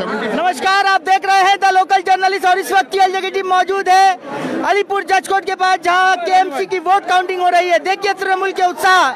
नमस्कार, आप देख रहे हैं द लोकल जर्नलिस्ट और इस वक्त की एग्जीक्यूटिव मौजूद है अलीपुर जज कोर्ट के पास, जहां केएमसी की वोट काउंटिंग हो रही है। देखिए तृणमूल के उत्साह।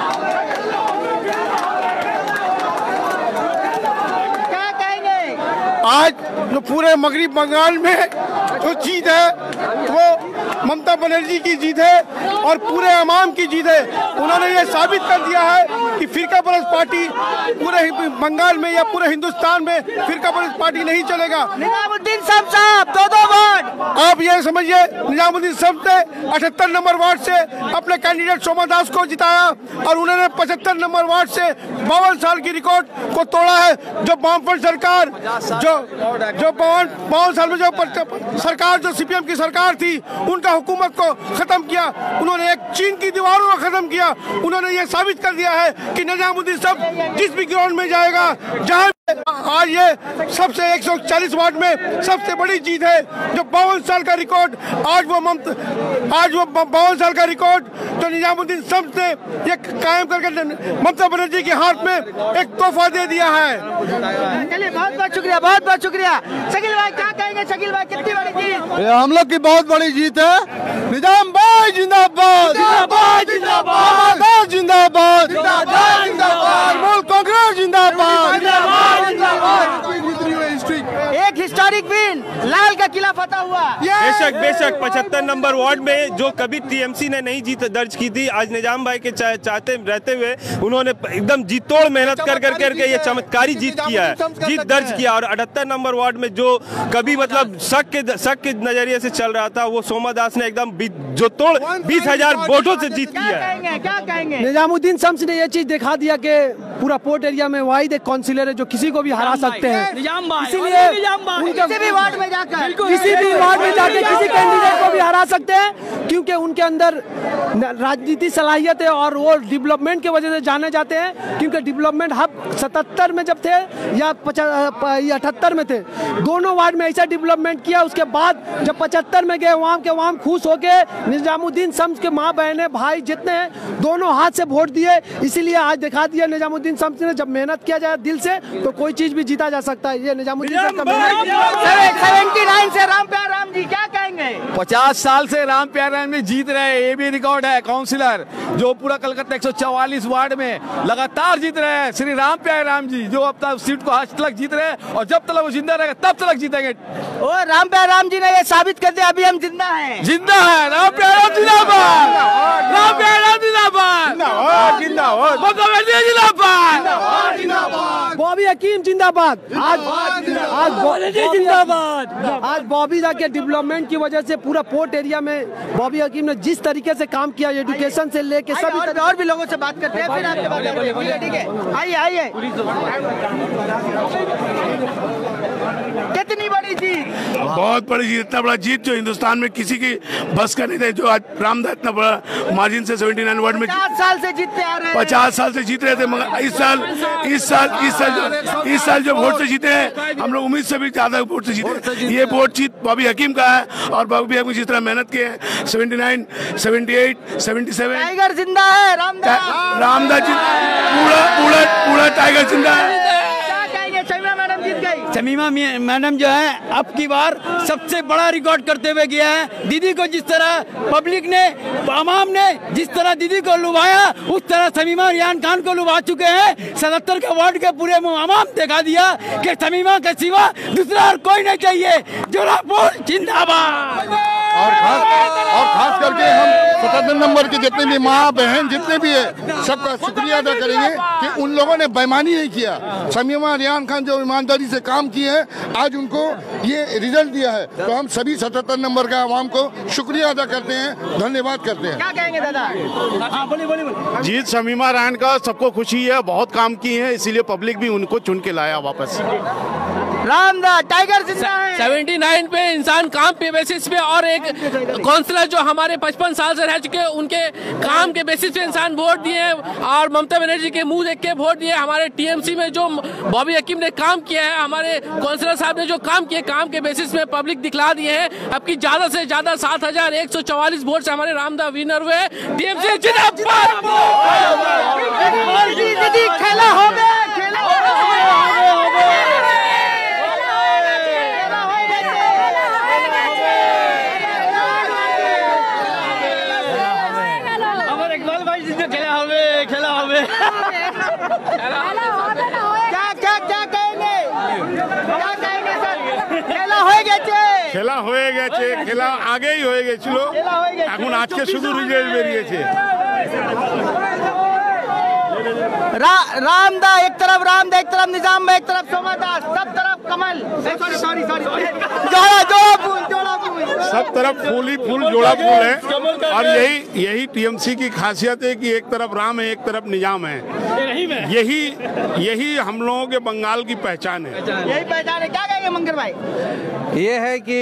क्या कहेंगे? आज जो पूरे मगरबी बंगाल में जो जीत है वो ममता बनर्जी की जीत है और पूरे अवाम की जीत है। उन्होंने ये साबित कर दिया है कि फिरका परस्त पार्टी पूरे बंगाल में या पूरे हिंदुस्तान में फिरका परस्त पार्टी नहीं चलेगा। निजामुद्दीन सब साहब 2-2 वार्ड। आप ये समझिए, निजामुद्दीन सब ने 78 नंबर वार्ड से अपने कैंडिडेट सोमा दास को जिताया और उन्होंने 75 नंबर वार्ड से 52 साल की रिकॉर्ड को तोड़ा है। जो वामफ्रंट सरकार जो 52 साल में जो सरकार जो सीपीएम की सरकार थी, उनका हुकूमत को खत्म किया। उन्होंने एक चीन की दीवारों को खत्म किया। उन्होंने ये साबित कर दिया है कि निजामुद्दीन सब जिस भी ग्राउंड में जाएगा, जहां आज ये सबसे 140 वार्ड में सबसे बड़ी जीत है। जो 52 साल का रिकॉर्ड आज वो 52 साल का रिकॉर्ड जो निजामुद्दीन सब ने ये कायम करके ममता बनर्जी के हाथ में एक तोहफा दे दिया है। चलिए, बहुत बहुत शुक्रिया, बहुत बहुत शुक्रिया। शकील भाई क्या कहेंगे? शकील भाई कितनी बड़ी जीत? ये हम लोग की बहुत बड़ी जीत है। निजाम भाई जिंदाबाद, जिंदाबाद, जिंदाबाद, जिंदाबाद, तृणमूल कांग्रेस जिंदाबाद। एक हिस्टोरिक विन, लाल का किला फतह हुआ। बेशक 75 नंबर वार्ड में जो कभी टीएमसी ने नहीं जीत दर्ज की थी, आज निजाम भाई के चाहते रहते हुए उन्होंने एकदम जीतोड़ मेहनत कर करके ये चमत्कारी जीत किया है, जीत दर्ज किया। और 78 नंबर वार्ड में जो कभी मतलब शक के नजरिए से चल रहा था, वो सोमा दास ने एकदम जो तोड़ 20,000 वोटों से जीत किया है। क्या कहेंगे? निजामुद्दीन शम्स ने ये चीज दिखा दिया कि पूरा पोर्ट एरिया में वाहिद एक काउंसिलर है जो किसी को भी हरा सकते हैं। इसीलिए किसी भी वार्ड में जाकर किसी कैंडिडेट को भी हरा सकते हैं, क्योंकि उनके अंदर राजनीति सलाहियत है और वो डेवलपमेंट की वजह से जाने जाते हैं। क्योंकि डेवलपमेंट हब 77 में जब थे या 78 में थे, दोनों वार्ड में ऐसा डेवलपमेंट किया। उसके बाद जब 75 में गए, वहाँ के वहाँ खुश होके निजामुद्दीन शम्स के माँ बहने भाई जितने हैं दोनों हाथ से वोट दिए। इसीलिए आज दिखा दिया निजामुद्दीन शम्स ने, जब मेहनत किया जाए दिल से तो कोई चीज भी जीता जा सकता है। ये निजामुद्दीन शम्स का 79 से राम प्यार राम जी क्या कहेंगे? 50 साल से राम प्यार राम जी जीत रहे हैं। ये भी रिकॉर्ड है। काउंसिलर जो पूरा कलकत्ता 144 वार्ड में लगातार जीत रहे हैं, श्री राम प्यार राम जी, जो अब तक सीट को आज तक जीत रहे हैं और जब तक वो जिंदा रहेगा तब तक जीतेंगे। और राम प्यार राम जी ने ये साबित कर दिया, अभी हम जिंदा हैं। जिंदा है राम प्यार राम जिंदाबाद, राम प्यार राम जिंदाबाद, बॉबी हकीम जिंदाबाद। आज बॉबी दा के डेवलपमेंट की वजह से पूरा पोर्ट एरिया में बॉबी हकीम ने जिस तरीके से काम किया, एजुकेशन से लेके सभी और भी लोगों से बात करते हैं, फिर आपके बात ठीक है। आइए कितनी बड़ी जीत? बहुत बड़ी जीत, इतना बड़ा जीत जो हिंदुस्तान में किसी की बस का नहीं था। जो आज रामदा इतना बड़ा मार्जिन से 79 वार्ड में 50 साल से जीतते आ रहे हैं। 50 साल से जीत रहे थे, मगर इस साल जो वोट से जीते हैं, हम लोग उम्मीद से भी ज्यादा वोट से जीते। ये वोट जीत बॉबी हकीम का है और बॉबी हकीम जिस तरह मेहनत किए हैं, 79, 78, 77 टाइगर जिंदा है। रामदा जी पूरा टाइगर जिंदा है। शमीमा मैडम जो है अब की बार सबसे बड़ा रिकॉर्ड करते हुए गया है। दीदी को जिस तरह पब्लिक ने, आवाम ने जिस तरह दीदी को लुभाया, उस तरह शमीमा रियान खान को लुभा चुके हैं। 77 के वार्ड के पूरे आवाम दिखा दिया कि शमीमा के सिवा दूसरा और कोई नहीं चाहिए। जोरापुर जिंदाबाद। और खास करके हम 77 नंबर के जितने भी माँ बहन जितने भी है, सबका शुक्रिया अदा करेंगे कि उन लोगों ने बेईमानी नहीं किया। शमीमा रियान खान जो ईमानदारी से काम किए हैं, आज उनको ये रिजल्ट दिया है। तो हम सभी 77 नंबर का आवाम को शुक्रिया अदा करते हैं, धन्यवाद करते हैं। क्या कहेंगे दादा? हाँ, बोलिए। जीत शमीमा रियान का सबको खुशी है, बहुत काम किए हैं, इसीलिए पब्लिक भी उनको चुन के लाया वापस। रामदा टाइगर जिंदा है। 79 पे इंसान काम पे बेसिस पे और एक काउंसलर जो हमारे 55 साल से रह चुके हैं, उनके काम के बेसिस पे इंसान वोट दिए और ममता बनर्जी के मुंह देख के वोट दिए। हमारे टीएमसी में जो बॉबी हकीम ने काम किया है, हमारे काउंसलर साहब ने जो काम किए, काम के बेसिस पे पब्लिक दिखला दिए हैं। अब की ज्यादा से ज्यादा 7,144 वोट से हमारे रामदा विनर हुए। टीएमसी जिंदाबाद। खेला हो गया, खेला হয়ে গেছে খেলা হয়ে গেছে, খেলা আগেই হয়ে গেছিল, এখন আজকে শুধু রিজাল্ট বেরিয়েছে। राम दा एक तरफ, राम दा एक तरफ, निजाम भाई एक तरफ, सोमा दास सब तरफ कमल, सॉरी जोड़ा फूल सब तरफ फूल ही फूल, जोड़ा फूल है। और यही टीएमसी की खासियत है कि एक तरफ राम है, एक तरफ निजाम है। यही हम लोगों के बंगाल की पहचान है। यही पहचान है। क्या कहेंगे मंगर भाई? ये है कि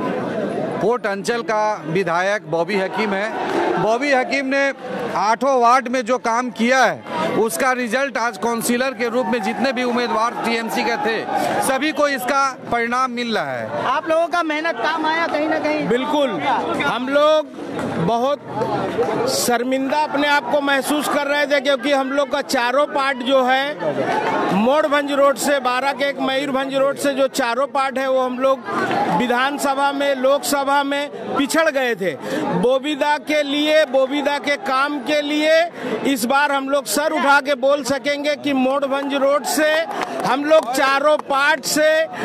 कोट अंचल का विधायक बॉबी हकीम है। बॉबी हकीम ने 8 वार्ड में जो काम किया है उसका रिजल्ट आज काउंसिलर के रूप में जितने भी उम्मीदवार टीएमसी के थे सभी को इसका परिणाम मिल रहा है। आप लोगों का मेहनत काम आया कहीं ना कहीं? बिल्कुल, हम लोग बहुत शर्मिंदा अपने आप को महसूस कर रहे थे क्योंकि हम लोग का चारों पार्ट जो है मोड़भंज रोड से 12 के एक मयूरभंज रोड से जो चारों पार्ट है वो हम लोग विधानसभा में, लोकसभा में पिछड़ गए थे। बोबीदा के लिए, बोबीदा के काम के लिए इस बार हम लोग सर उठा के बोल सकेंगे कि मोड़भंज रोड से हम लोग चारों पार्ट से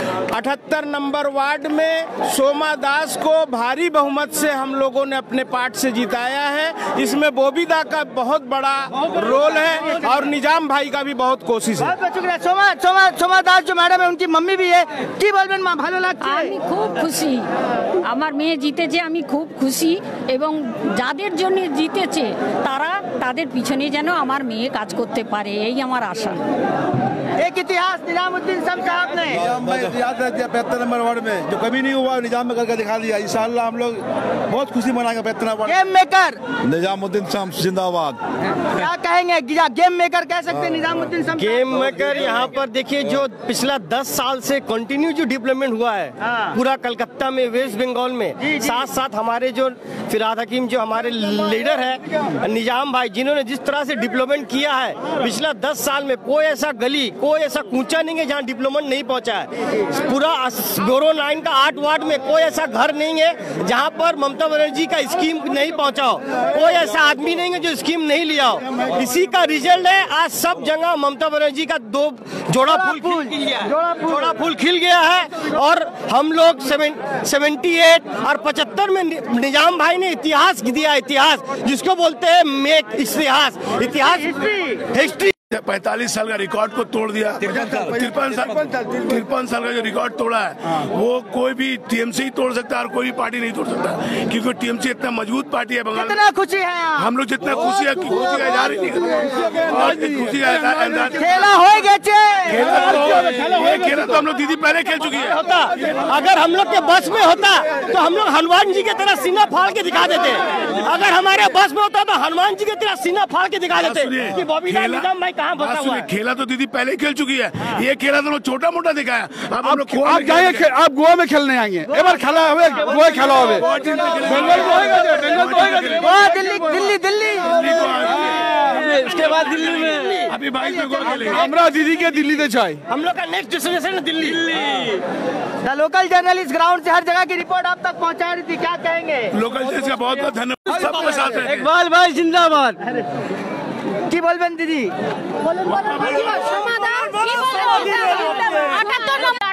78 नंबर वार्ड में सोमा दास को भारी बहुमत से हम लोगों ने अपने पार्ट से जिताया है। इसमें बोबीदा का बहुत बड़ा रोल है और निजाम भाई का भी बहुत कोशिश है। बहुत शुक्रिया। सोमा दास जो मैडम है उनकी मम्मी भी है, की बोलবেন মা? ভালো লাগছে? আমি খুব খুশি, আমার মেয়ে জিতেছে, আমি খুব খুশি এবং যাদের জন্য জিতেছে তারা তাদের পিছনে যেন আমার মেয়ে কাজ করতে পারে, এই আমার আশা। एक इतिहास निजामुद्दीन साहब ने याद रख दिया 75 नंबर वार्ड में जो कभी नहीं हुआ, निजाम में करके दिखा दिया। इंशाअल्लाह हम लोग बहुत खुशी मनाएंगे 75 वार्ड। गेम मेकर निजामुद्दीन साहब जिंदाबाद। क्या कहेंगे? गेम मेकर कह सकते हैं निजामुद्दीन साहब? गेम मेकर यहाँ पर देखिए जो पिछला 10 साल से कंटिन्यू जो डेवलपमेंट हुआ है पूरा कलकत्ता में, वेस्ट बंगाल में, साथ साथ हमारे जो फिराद हकीम जो हमारे लीडर है निजाम भाई, जिन्होंने जिस तरह से डेवलपमेंट किया है पिछला 10 साल में, कोई ऐसा गली, कोई ऐसा कूचा नहीं है जहाँ डेवलपमेंट नहीं पहुँचा है। पूरा बोरो लाइन का 8 वार्ड में कोई ऐसा घर नहीं है जहाँ पर ममता बनर्जी का स्कीम नहीं पहुँचा हो, कोई ऐसा आदमी नहीं है जो स्कीम नहीं लिया हो। इसी का रिजल्ट है आज सब जगह ममता बनर्जी का जोड़ा फूल खिल गया है। और हम लोग 78 और 75 में निजाम भाई ने इतिहास दिया, इतिहास जिसको बोलते हैं मेक इतिहास, हिस्ट्री। 45 साल का रिकॉर्ड को तोड़ दिया। 53 साल का जो रिकॉर्ड तोड़ा है वो कोई भी टीएमसी ही तोड़ सकता है और कोई भी पार्टी नहीं तोड़ सकता, क्योंकि टीएमसी इतना मजबूत पार्टी है बंगाल में। कितना खुशी है हम लोग जितना खुशी का इजहार ही नहीं करते। खुशी का खेला हो गया, खेला तो हम लोग दीदी पहले खेल चुकी है। अगर हम लोग के बस में होता तो हम लोग हनुमान जी की तरह सीना फाड़ के दिखा देते। अगर हमारे बस में होता तो हनुमान जी की तरह सीना फाड़ के दिखा देते कि बॉबीदा निजाम भाई कहाँ फंसा हुआ है। खेला तो दीदी पहले खेल चुकी है, ये खेला तो छोटा मोटा दिखाया। अब हम लोग आप जाएंगे, आप गोवा में खेलने आएंगे, एक बार खेला हुए गोवा खेला हुए दिल्ली उसके बाद दिल्ली में अभी 22 में गोवा खेलेंगे। हमरा दीदी के दिल्ली से चाहे हम लोग का नेक्स्ट डेस्टिनेशन है Delhi. The local journalist ground से हर जगह की रिपोर्ट आप तक पहुंचा रही थी, क्या कहेंगे? लोकल जर्नलिस्ट का बहुत बहुत धन्यवाद, सबके साथ है। इकबाल भाई जिंदाबाद। की बोलবেন দিদি?